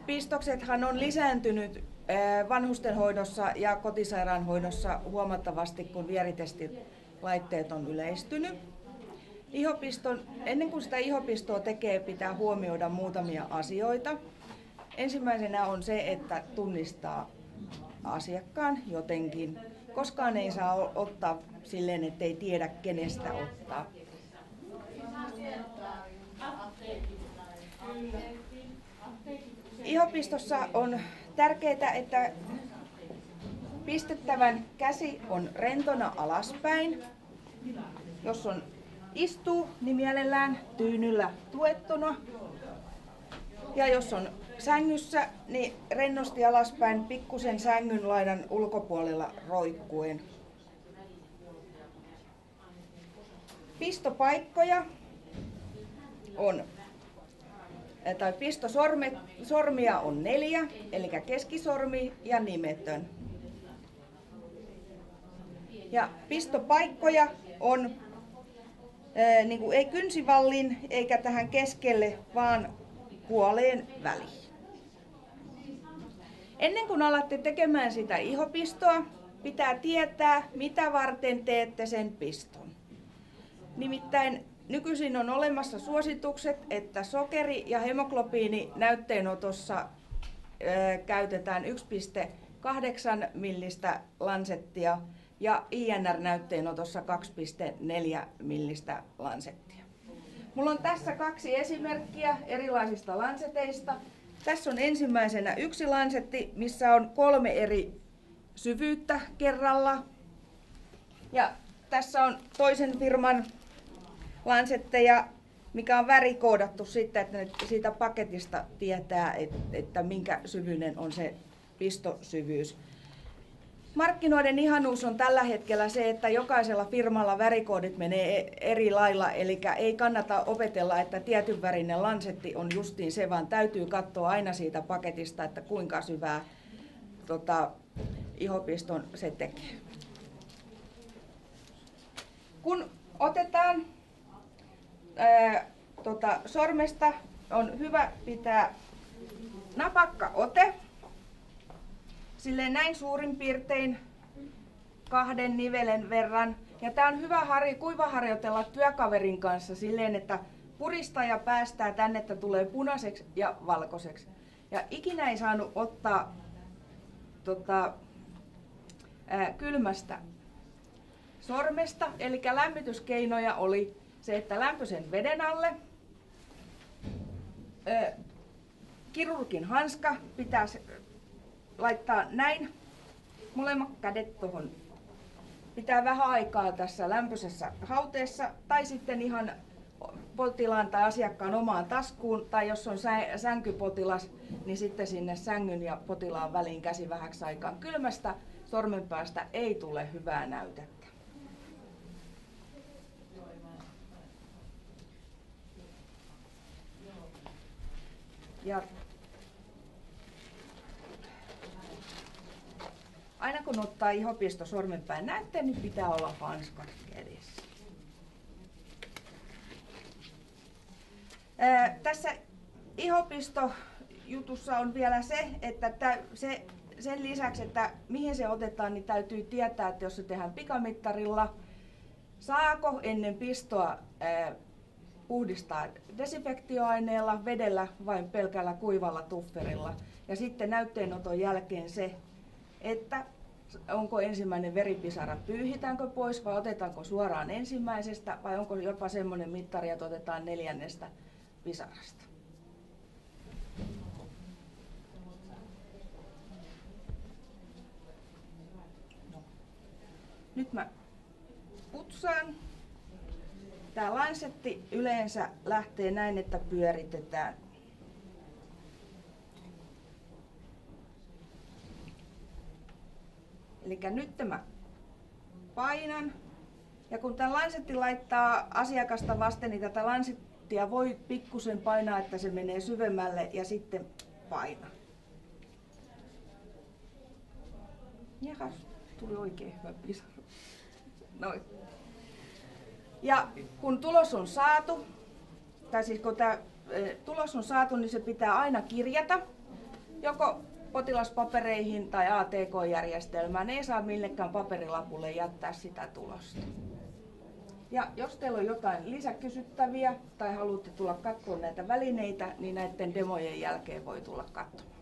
Pistoksethan on lisääntynyt vanhustenhoidossa ja kotisairaanhoidossa huomattavasti, kun vieritestilaitteet on yleistynyt. Ennen kuin sitä ihopistoa tekee, pitää huomioida muutamia asioita. Ensimmäisenä on se, että tunnistaa asiakkaan jotenkin. Koskaan ei saa ottaa silleen, ettei tiedä kenestä ottaa. Ihopistossa on tärkeää, että pistettävän käsi on rentona alaspäin. Jos on istuu, niin mielellään tyynyllä tuettuna. Ja jos on sängyssä, niin rennosti alaspäin pikkusen sängyn laidan ulkopuolella roikkuen. Pistopaikkoja on, tai pistosormia on 4, eli keskisormi ja nimetön. Ja pistopaikkoja on niin kuin ei kynsivallin eikä tähän keskelle, vaan puoleen väliin. Ennen kuin alatte tekemään sitä ihopistoa, pitää tietää, mitä varten teette sen piston. Nimittäin nykyisin on olemassa suositukset, että sokeri- ja hemoglobiini näytteenotossa käytetään 1,8 millistä lansettia ja INR-näytteenotossa 2,4 millistä lansettia. Mulla on tässä 2 esimerkkiä erilaisista lanseteista. Tässä on ensimmäisenä yksi lansetti, missä on 3 eri syvyyttä kerralla. Ja tässä on toisen firman lansetteja, mikä on värikoodattu sitten, että siitä paketista tietää, että minkä syvyinen on se pistosyvyys. Markkinoiden ihanuus on tällä hetkellä se, että jokaisella firmalla värikoodit menee eri lailla, eli ei kannata opetella, että tietyn värinen lansetti on justiin se, vaan täytyy katsoa aina siitä paketista, että kuinka syvää ihopiston se tekee. Kun otetaan sormesta, on hyvä pitää napakka ote. Silleen näin suurin piirtein 2 nivelen verran. Ja tää on hyvä kuivaharjoitella työkaverin kanssa silleen, että puristaja päästää tänne, että tulee punaiseksi ja valkoiseksi. Ja ikinä ei saanut ottaa kylmästä sormesta. Eli lämmityskeinoja oli se, että lämpöisen veden alle. Kirurgin hanska pitää laittaa näin, molemmat kädet tuohon. Pitää vähän aikaa tässä lämpöisessä hauteessa tai sitten ihan potilaan tai asiakkaan omaan taskuun, tai jos on sänkypotilas, niin sitten sinne sängyn ja potilaan väliin käsi vähäksi aikaa. Kylmästä sormenpäästä ei tule hyvää näytettä. Ja aina kun ottaa ihopisto sormenpäin näytteen, niin pitää olla hanskat kädessä. Tässä ihopistojutussa on vielä se, että sen lisäksi, että mihin se otetaan, niin täytyy tietää, että jos se tehdään pikamittarilla, saako ennen pistoa puhdistaa desinfektioaineella, vedellä vai pelkällä kuivalla tufferilla. Ja sitten näytteenoton jälkeen se, että onko ensimmäinen veripisara, pyyhitäänkö pois vai otetaanko suoraan ensimmäisestä vai onko jopa semmoinen mittari, että otetaan 4. pisarasta. Nyt mä putsaan. Tämä lansetti yleensä lähtee näin, että pyöritetään. Eli nyt mä painan. Ja kun tämä lansetti laittaa asiakasta vasten, niin tätä lansettia voi pikkusen painaa, että se menee syvemmälle ja sitten painaa. Jahas, tuli oikein hyvä pisara. Noin. Ja kun tulos on saatu, tai siis kun tämä tulos on saatu, niin se pitää aina kirjata. joko potilaspapereihin tai ATK-järjestelmään. Ei saa millekään paperilapulle jättää sitä tulosta. Ja jos teillä on jotain lisäkysyttäviä tai haluatte tulla katsomaan näitä välineitä, niin näiden demojen jälkeen voi tulla katsomaan.